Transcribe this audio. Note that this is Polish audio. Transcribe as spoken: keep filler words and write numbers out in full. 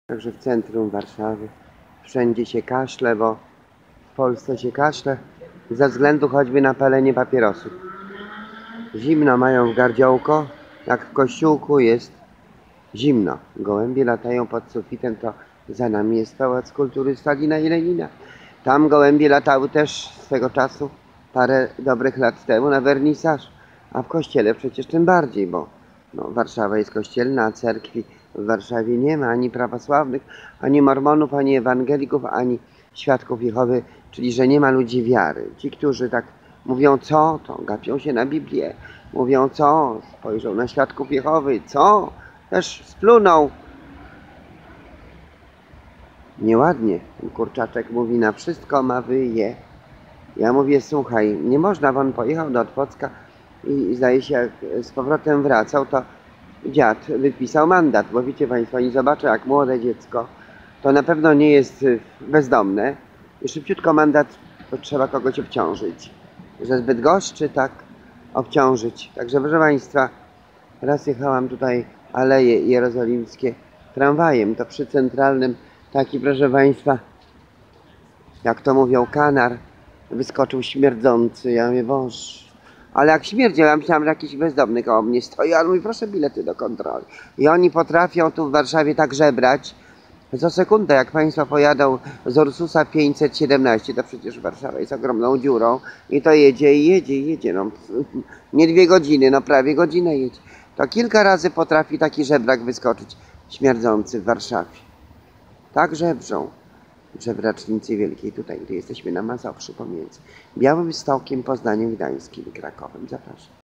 Także w centrum Warszawy wszędzie się kaszle, bo w Polsce się kaszle ze względu choćby na palenie papierosów. Zimno mają w gardziołko, jak w kościółku jest zimno. Gołębie latają pod sufitem, to za nami jest Pałac Kultury Stalina i Lenina. Tam gołębie latały też swego czasu, parę dobrych lat temu, na wernisaż. A w kościele przecież tym bardziej, bo no, Warszawa jest kościelna, a cerkwi w Warszawie nie ma ani prawosławnych, ani mormonów, ani ewangelików, ani świadków Jehowy, czyli że nie ma ludzi wiary. Ci, którzy tak mówią co, to gapią się na Biblię. Mówią co, spojrzą na świadków Jehowy, co, też splunął. Nieładnie. Ten kurczaczek mówi, na wszystko ma wyje. Ja mówię, słuchaj, nie można, bo on pojechał do Otwocka i zdaje się, jak z powrotem wracał, to dziad wypisał mandat, bo wiecie Państwo, oni zobaczą, jak młode dziecko, to na pewno nie jest bezdomne i szybciutko mandat, to trzeba kogoś obciążyć. Że zbyt goszczy, tak obciążyć. Także proszę Państwa, raz jechałam tutaj Aleje Jerozolimskie tramwajem, to przy centralnym taki, proszę Państwa, jak to mówią, kanar wyskoczył śmierdzący. Ja mówię, Boże, ale jak śmierdział, ja myślałam, że jakiś bezdomny koło mnie stoi, ale mówi, proszę bilety do kontroli. I oni potrafią tu w Warszawie tak żebrać. Co sekundę, jak Państwo pojadą z Ursusa pięćset siedemnaście, to przecież Warszawa jest ogromną dziurą i to jedzie i jedzie i jedzie, no nie dwie godziny, no prawie godzinę jedzie. To kilka razy potrafi taki żebrak wyskoczyć śmierdzący w Warszawie. Tak żebrzą żebracznicy wielkiej tutaj, gdy jesteśmy na Mazowszu pomiędzy Białymstokiem, Poznaniem, Gdańskim i Krakowem. Zapraszam.